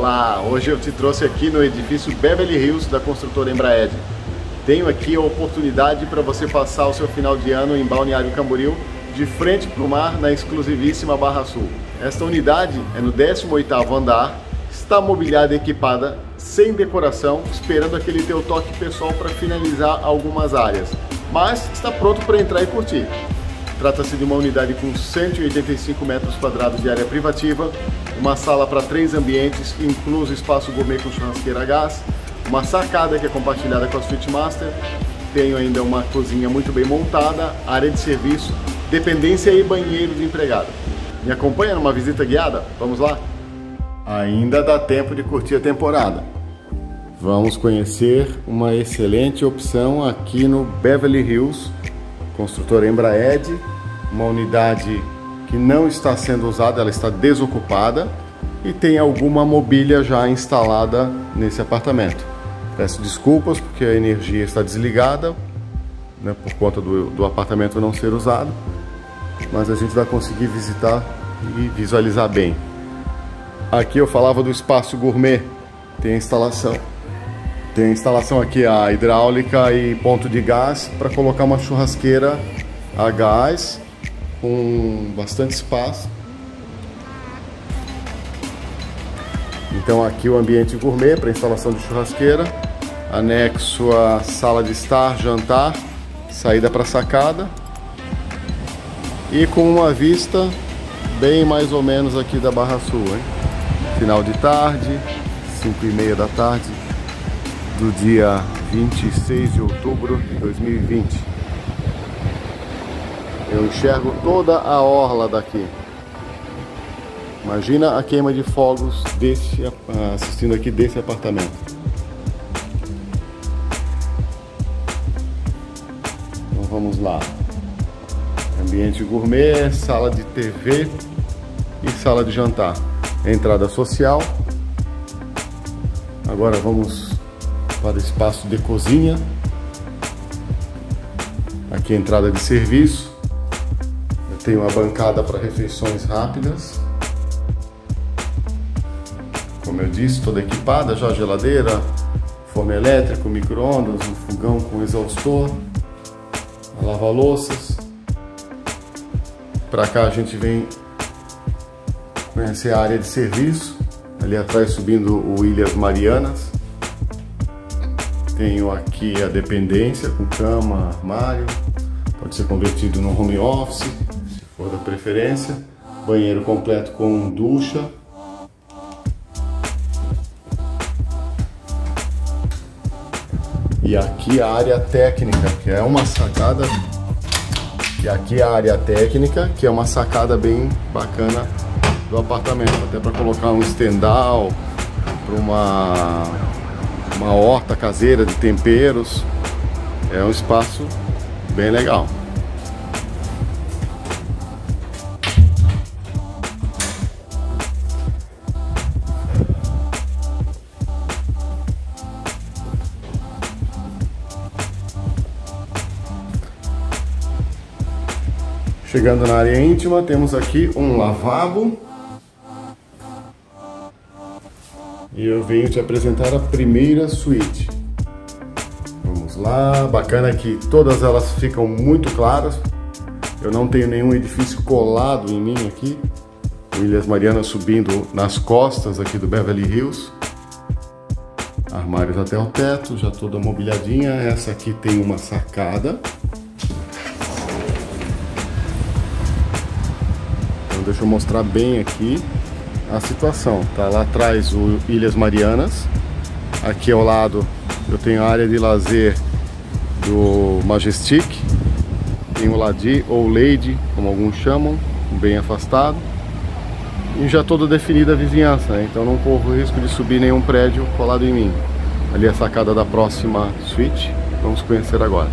Olá, hoje eu te trouxe aqui no edifício Beverly Hills da construtora Embraed. Tenho aqui a oportunidade para você passar o seu final de ano em Balneário Camboriú, de frente para o mar, na exclusivíssima Barra Sul. Esta unidade é no 18º andar, está mobiliada e equipada, sem decoração, esperando aquele teu toque pessoal para finalizar algumas áreas, mas está pronto para entrar e curtir. Trata-se de uma unidade com 185 metros quadrados de área privativa, uma sala para 3 ambientes, incluso espaço gourmet com churrasqueira a gás, uma sacada que é compartilhada com a Suite Master, tenho ainda uma cozinha muito bem montada, área de serviço, dependência e banheiro de empregado. Me acompanha numa visita guiada? Vamos lá? Ainda dá tempo de curtir a temporada. Vamos conhecer uma excelente opção aqui no Beverly Hills, construtora Embraed, uma unidade que não está sendo usada, ela está desocupada e tem alguma mobília já instalada nesse apartamento. Peço desculpas porque a energia está desligada, né, por conta do apartamento não ser usado, mas a gente vai conseguir visitar e visualizar bem. Aqui eu falava do espaço gourmet, tem a instalação. Tem a instalação aqui, a hidráulica e ponto de gás para colocar uma churrasqueira a gás com bastante espaço. Então aqui o ambiente gourmet para instalação de churrasqueira, anexo a sala de estar, jantar, saída para a sacada e com uma vista bem mais ou menos aqui da Barra Sul, hein? Final de tarde, 5h30 da tarde do dia 26 de outubro de 2020. Eu enxergo toda a orla daqui. Imagina a queima de fogos assistindo aqui desse apartamento. Então vamos lá. Ambiente gourmet, sala de TV e sala de jantar. Entrada social. Agora vamos para o espaço de cozinha. Aqui a entrada de serviço. Eu tenho uma bancada para refeições rápidas. Como eu disse, toda equipada, já geladeira, forno elétrico, micro-ondas, um fogão com exaustor, lava-louças. Para cá a gente vem conhecer a área de serviço. Ali atrás subindo o Ilhas Marianas. Tenho aqui a dependência com cama, armário, pode ser convertido no home office, se for da preferência. Banheiro completo com ducha. E aqui a área técnica, que é uma sacada. E aqui a área técnica, que é uma sacada bem bacana do apartamento, até para colocar um estendal, para uma horta caseira de temperos. É um espaço bem legal. Chegando na área íntima, temos aqui um lavabo. E eu venho te apresentar a primeira suíte. Vamos lá, bacana que todas elas ficam muito claras. Eu não tenho nenhum edifício colado em mim aqui. O Ilhas Marianas subindo nas costas aqui do Beverly Hills. Armários até o teto, já toda mobiliadinha. Essa aqui tem uma sacada. Então deixa eu mostrar bem aqui a situação. Tá lá atrás o Ilhas Marianas, aqui ao lado eu tenho a área de lazer do Majestic, tem o Ladi ou Lady, como alguns chamam, bem afastado, e já toda definida a vizinhança, né? Então não corro o risco de subir nenhum prédio colado em mim. Ali é a sacada da próxima suíte, vamos conhecer agora.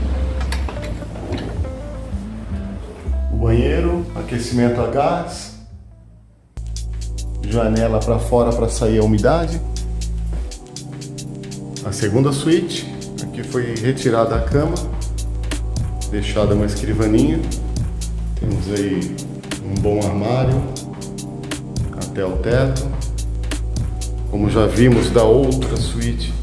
O banheiro, aquecimento a gás, janela para fora para sair a umidade. A segunda suíte, aqui foi retirada a cama, deixada uma escrivaninha. Temos aí um bom armário até o teto, como já vimos da outra suíte.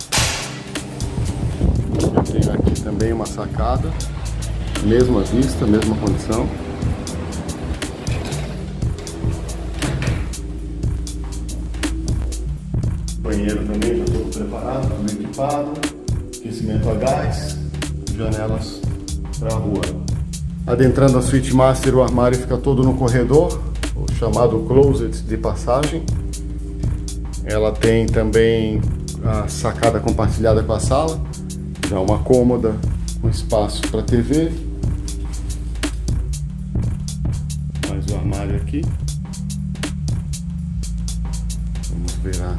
Eu tenho aqui também uma sacada, mesma vista, mesma condição. Banheiro também já todo preparado, tudo equipado, aquecimento a gás, janelas para a rua. Adentrando a suíte master, o armário fica todo no corredor, o chamado closet de passagem. Ela tem também a sacada compartilhada com a sala, já uma cômoda com espaço para TV. Mais o armário aqui. Vamos ver a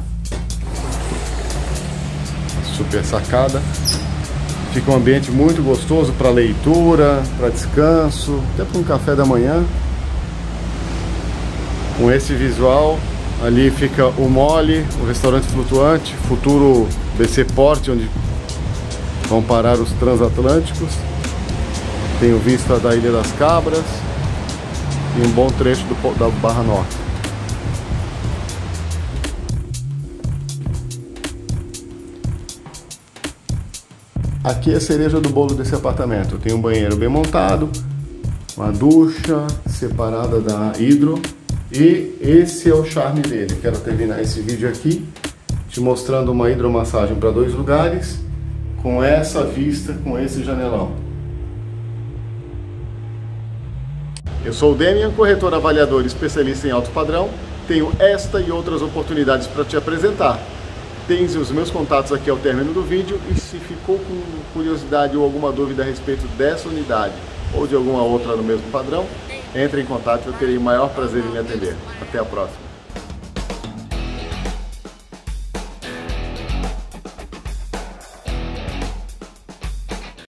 super sacada. Fica um ambiente muito gostoso para leitura, para descanso, até para um café da manhã. Com esse visual, ali fica o Mole, o restaurante flutuante, futuro BC Port, onde vão parar os transatlânticos. Tenho vista da Ilha das Cabras e um bom trecho da Barra Norte. Aqui é a cereja do bolo desse apartamento. Tem um banheiro bem montado, uma ducha separada da hidro, e esse é o charme dele. Quero terminar esse vídeo aqui te mostrando uma hidromassagem para 2 lugares, com essa vista, com esse janelão. Eu sou o Demian, corretor avaliador e especialista em alto padrão. Tenho esta e outras oportunidades para te apresentar. Tens os meus contatos aqui ao término do vídeo, e se ficou com curiosidade ou alguma dúvida a respeito dessa unidade ou de alguma outra no mesmo padrão, entre em contato, eu terei o maior prazer em lhe atender. Até a próxima.